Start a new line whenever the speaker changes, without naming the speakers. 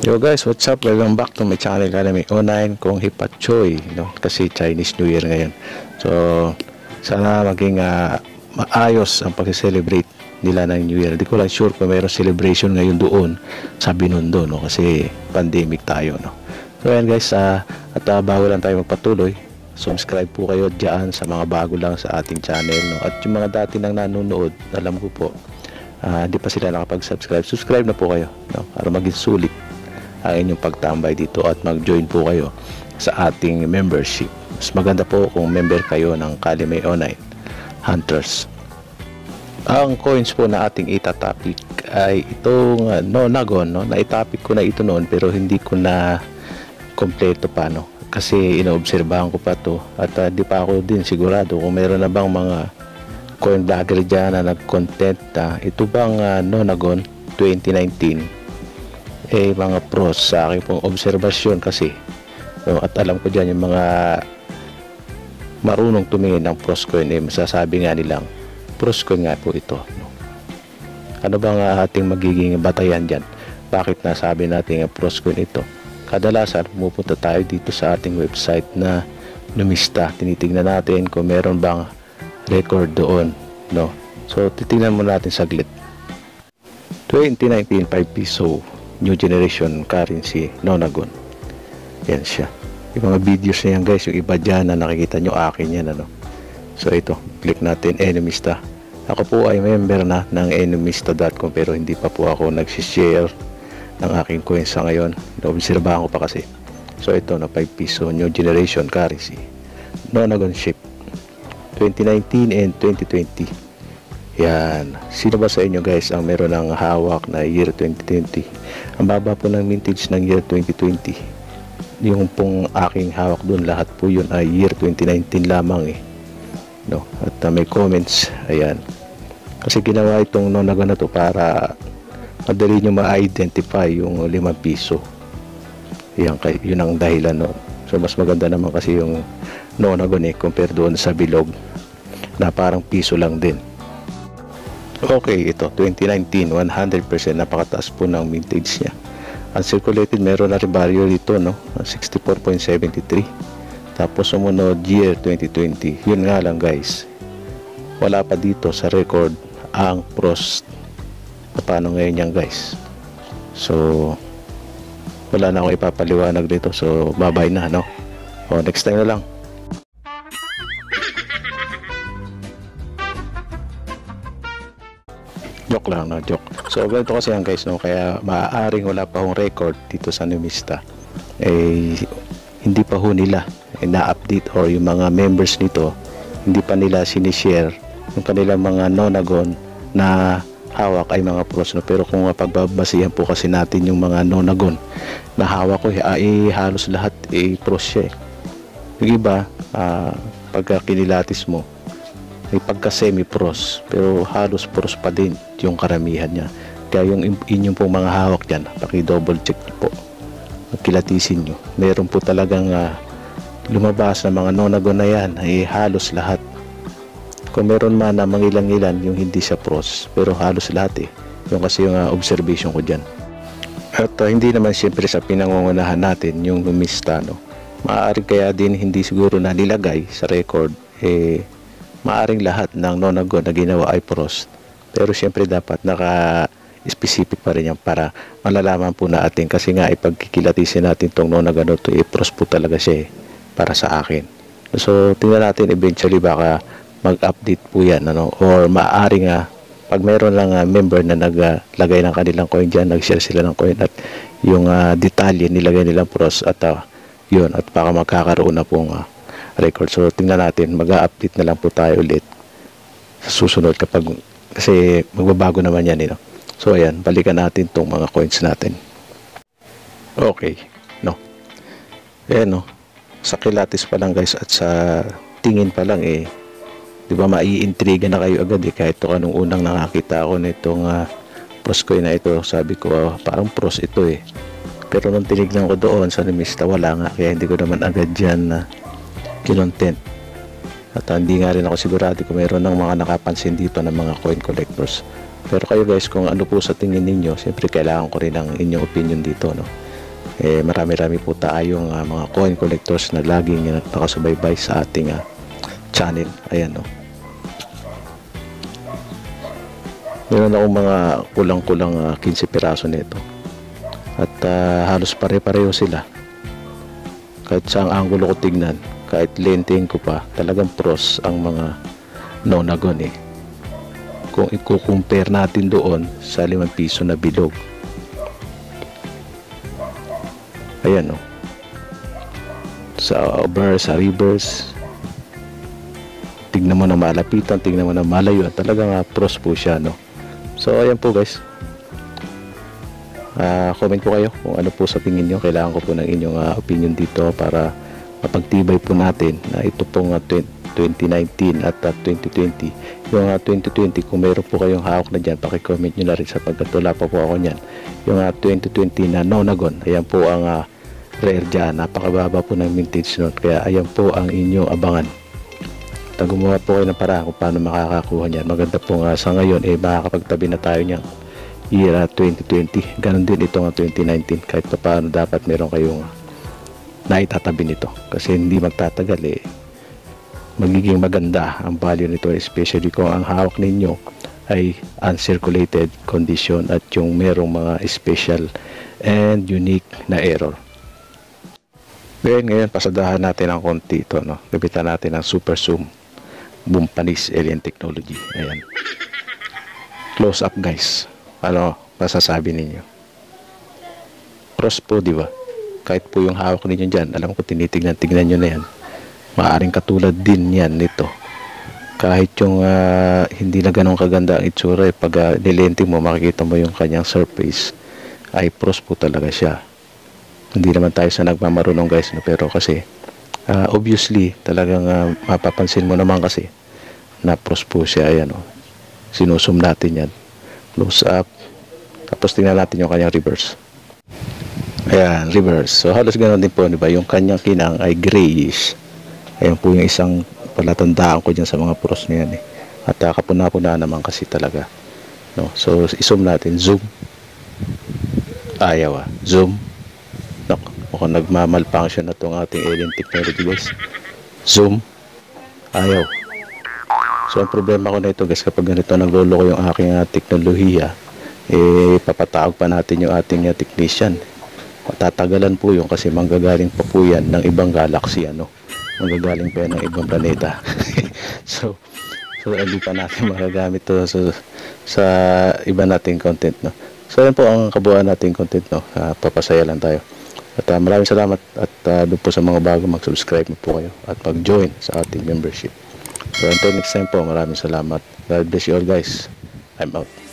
Yo guys, what's up? Welcome back to my channel. Kanami online kong Hipatchoy, no? Kasi Chinese New Year ngayon. So, sana maging maayos ang pag-celebrate nila ng New Year. Di ko lang sure kung mayroong celebration ngayon doon sa Binondo, no? Kasi pandemic tayo, no? So, ayan guys, at bago lang tayo magpatuloy, subscribe po kayo dyan sa mga bago lang sa ating channel, no? At yung mga dati nang nanonood, alam ko po, hindi pa sila nakapag-subscribe. Subscribe na po kayo, no? Para maging sulit ang inyong pagtambay dito at mag-join po kayo sa ating membership. Mas maganda po kung member kayo ng Kalimay Online Hunters. Ang coins po na ating itatopic ay itong Nonagon, no? Na-topic ko na ito noon pero hindi ko na kompleto pa, no? Kasi inoobserbahan ko pa to at di pa ako din sigurado kung meron na bang mga coin vlogger dyan na nag-content ito bang Nonagon 2019 mga pros sa aking pong obserbasyon kasi, no? At alam ko dyan yung mga marunong tumingin ng pros coin, masasabi nga nilang pros coin nga po ito, no? Ano bang ating magiging batayan dyan? Bakit nasabi natin ang pros coin ito? Kadalasan pumupunta tayo dito sa ating website na Numista. Tinitingnan natin kung meron bang record doon, no? So titingnan mo natin saglit. 2019 5 piso new generation currency Nonagon. Yan siya. Yung mga videos na yan guys, yung iba dyan na nakikita nyo, akin yan, ano. So ito, click natin Enemista. Ako po ay member na ng enemista.com pero hindi pa po ako nagsishare ng aking coins sa ngayon. Naobserbahan ko pa kasi. So ito na 5 piso new generation currency Nonagon ship 2019 and 2020. Yan. Sino ba sa inyo guys ang meron ng hawak na year 2020? Ang baba po ng mintage ng year 2020. Yung pong aking hawak doon, lahat po yun ay year 2019 lamang, no? At may comments. Ayan. Kasi ginawa itong Nonagon na to para madali nyo ma-identify yung 5 piso. Yan, yun ang dahilan, no? So mas maganda naman kasi yung Nonagon compare doon sa bilog na parang piso lang din. Okay, ito 2019 100%, napakataas po ng mintage niya. Uncirculated meron na rin value dito, no? 64.73. Tapos sumunod year 2020. Yun nga lang guys, wala pa dito sa record ang pros. Paano ngayon yan guys? So wala na akong ipapaliwanag dito. So bye-bye na, no? O next time na lang. Joke lang, no? Joke. So ganito kasi yan guys, no? Kaya maaaring wala pa hong record dito sa Numista, hindi pa ho nila na-update or yung mga members nito hindi pa nila sinishare yung kanilang mga Nonagon na hawak ay mga pros, no? Pero kung pagbabasihan po kasi natin yung mga Nonagon na hawak ko halos lahat pros siya, yung iba pagka kinilatis mo may pagka semi-pros pero halos pros pa din yung karamihan niya. Kaya yung inyong pong mga hawak dyan, paki-double check po, kilatisin nyo, meron po talagang lumabas na mga Nonagon na yan halos lahat. Kung meron man na mangilang-ilan yung hindi siya pros, pero halos lahat yung kasi yung observation ko dyan. At hindi naman siyempre sa pinangungunahan natin yung Numista, no? Maaari kaya din hindi siguro na nilagay sa record maaring lahat ng Nonagon na ginawa ay pros, pero syempre dapat naka-specific pa rin yan para malalaman po natin, kasi nga ipagkikilatisin natin tong Nonagon to pros po talaga siya para sa akin. So tingnan natin eventually, baka mag-update po yan, ano? Or maaring pag mayroon lang member na naglagay ng kanilang coin dyan, nag-share sila ng coin at yung detalye nilagay nilang pros at yun, at baka magkakaroon na pong record. So tingnan natin, mag-update na lang po tayo ulit sa susunod kasi magbabago naman yan, no? So ayan, balikan natin tong mga coins natin. Okay, no? Ayan, no? Sa kilatis pa lang guys at sa tingin pa lang di ba maiintriga na kayo agad kahit ito anong unang nakakita ako nitong pros coin na ito, sabi ko parang pros ito pero nung tinignan ko doon sa Numista, wala nga, kaya hindi ko naman agad dyan kinontent. At hindi nga rin ako sigurado kung mayroon ng mga nakapansin dito ng mga coin collectors. Pero kayo guys, kung ano po sa tingin ninyo, siyempre kailangan ko rin ng inyong opinion dito, no? marami-rami po tayong mga coin collectors na laging nakasubaybay sa ating channel. Ayan, no. Meron akong mga kulang-kulang 15 piraso nito. At halos pare-pareho sila. Kahit saang angulo ko tignan, kahit lenteng ko pa, talagang pros ang mga nonagon eh. Kung i-compare natin doon sa 5 piso na bilog. Ayan, no. Sa obverse, sa reverse, tignan mo na malapitan, tignan mo na malayuan, talagang pros po siya, no. So ayan po guys, comment po kayo kung ano po sa tingin nyo. Kailangan ko po ng inyong opinion dito para mapagtibay po natin na ito pong 2019 at 2020. Yung 2020, kung meron po kayong hawak na dyan, pakicomment nyo na rin sapagkat wala pa po ako nyan. Yung 2020 na nonagon, ayan po ang rare dyan. Napakababa po ng vintage note, kaya ayan po ang inyong abangan. Gumawa po kayo ng paraan kung paano makakakuha nyan. Maganda po sa ngayon, makakapagtabi na tayo nyan year 2020. Ganon din itong 2019. Kahit pa paano dapat meron kayong naitatabi nito. Kasi hindi magtatagal magiging maganda ang value nito, especially kung ang hawak ninyo ay uncirculated condition at yung merong mga special and unique na error. Ngayon pasadahan natin ang konti ito, no? Gapitan natin ang super zoom Bumpanis Alien Technology. Ayan, close up guys, ano masasabi ninyo? Pros po, di ba? Kahit po yung hawak ninyo dyan, alam ko tinitignan nyo na yan, maaring katulad din yan nito. Kahit yung hindi na ganun kaganda ang itsura, pag nilente mo, makikita mo yung kanyang surface, ay pros po talaga siya. Hindi naman tayo sa nagmamarunong guys, no? Pero kasi obviously talagang mapapansin mo naman kasi na pros po siya. Ayan, sinusum natin yan, close up, tapos tingnan natin yung kanyang reverse. Ayan, reverse. So halos ganoon din po, di ba? Yung kanyang kinang ay grayish. Ayan po yung isang palatandaan ko dyan sa mga pros niyan At kapuna-puna naman kasi talaga, no? So i-zoom natin, zoom. Ayaw zoom. No, mukhang nagmamalfunction na itong ating alien technology guys. Zoom. Ayaw. So ang problema ko na ito guys, kapag ganito naglolo ko yung aking teknolohiya, papatawag pa natin yung ating technician. Matatagalan po yun kasi manggagaling pa po yan ng ibang galaxy, manggagaling pa yan ng ibang planeta. so hindi pa natin magagamit to sa iba nating content, no. So yan po ang kabuuan nating content, no. Papasaya lang tayo. At maraming salamat at doon po sa mga bago, mag-subscribe po kayo at mag-join sa ating membership. So until next time po, maraming salamat. God bless you all guys. I'm out.